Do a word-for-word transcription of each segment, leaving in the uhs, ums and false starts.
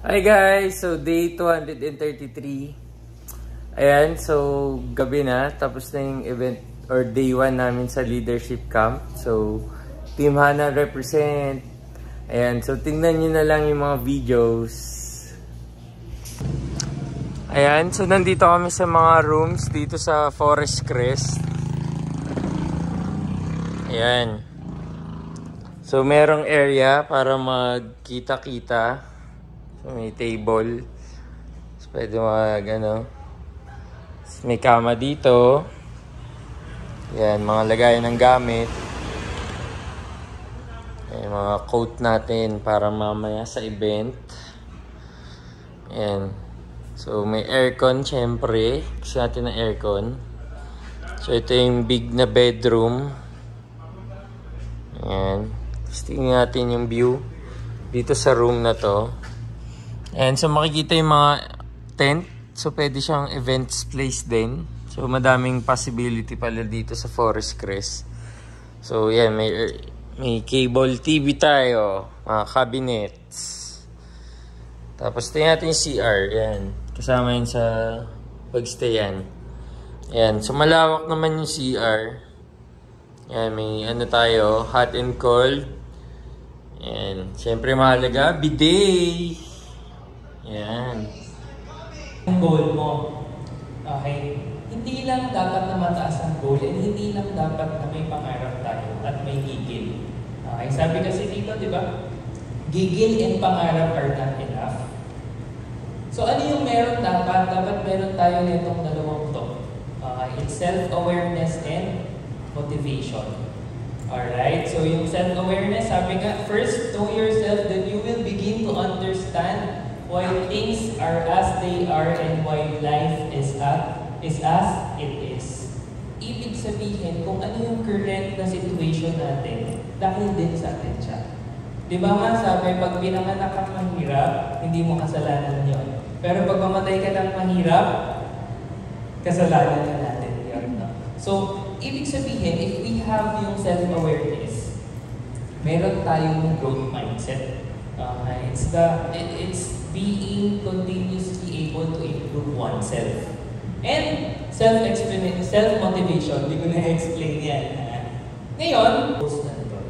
Hi guys! So day two hundred thirty-three. Ayan, so gabi na. Tapos na yung event or day one namin sa leadership camp. So Team Hana represent. Ayan, so tingnan nyo na lang yung mga videos. Ayan, so nandito kami sa mga rooms dito sa Forest Crest. Ayan. So merong area para magkita-kita. So, may table. So, pwede mag, ano. May kama dito. Ayan, mga lagayan ng gamit. Ayan, mga coat natin para mamaya sa event. Ayan. So, may aircon, syempre. Gusto natin ng aircon. So, ito yung big na bedroom. Ayan. Gusto natin yung view dito sa room na to. And so makikita yung mga tent. So pwede siyang events place din. So madaming possibility pala dito sa Forest Crest. So yan, may, may cable T V tayo. Mga cabinets. Tapos tingnan natin yung C R. Yan. Kasama yun sa pagstayan. Yan. So malawak naman yung C R. Yan. May ano tayo. Hot and cold. Yan. Siyempre mahalaga. Bidet. Yan. Ang goal mo, okay, hindi lang dapat na mataas ang goal and hindi lang dapat na may pangarap tayo at may gigil. Okay, sabi kasi dito, di ba? Gigil and pangarap are not enough. So ano yung meron dapat? Dapat meron tayo nitong dalawang to. Okay, it's self-awareness and motivation. Alright, so yung self-awareness, sabi nga, first know yourself, then you will begin to understand why things are as they are and why life is at is as it is. Ibig sabihin, kung ano yung current na situation natin, dahil din sa atin siya. Di ba nga sabi, pag pinanganak kang mahirap, hindi mo kasalanan yun. Pero pag mamatay ka ng mahirap, kasalanan na natin yun. No? So, ibig sabihin, if we have yung self-awareness, meron tayong growth mindset. Uh, it's the it, it's being continuously able to improve oneself. And self-explanation, self-motivation, hindi ko na-explain yan. Ngayon, post na ito.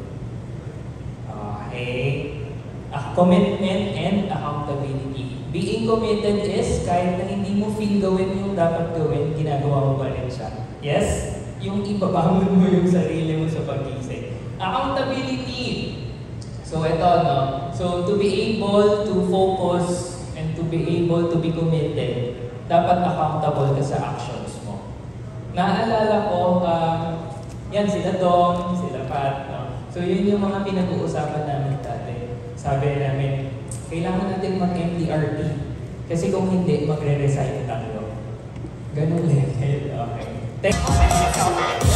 Okay. A commitment and accountability. Being committed is kahit na hindi mo feel gawin yung dapat gawin, ginagawa mo ba rin siya? Yes? Yung ibabangon mo yung sarili mo sa pag-isip. Accountability. So ito, no? So to be able to focus and to be able to be committed, dapat accountable ka sa actions mo. Naalala ko, um, yan sila Dong, sila Pat, no? So yun yung mga pinag-uusapan namin dati. Sabi namin, kailangan natin mag-M D R T. Kasi kung hindi, magre-resign tayo. Ganun level. Okay. Thank you.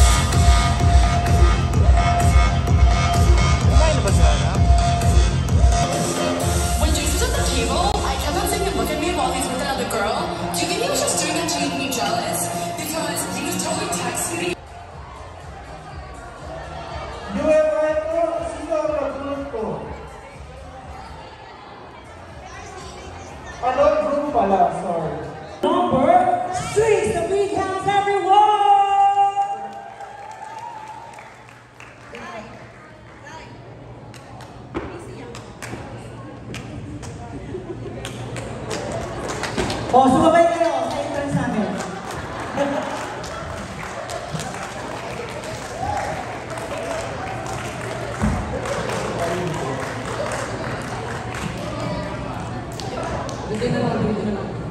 I kept on seeing him look at me while he's with another girl. Do you think he was just doing it to make me jealous? Because he was totally texting me. Ano group pala? Sorry. Number six, the big house, everyone! Oh, sumabay kayo sa entrance namin. Dito na lang, dito na lang.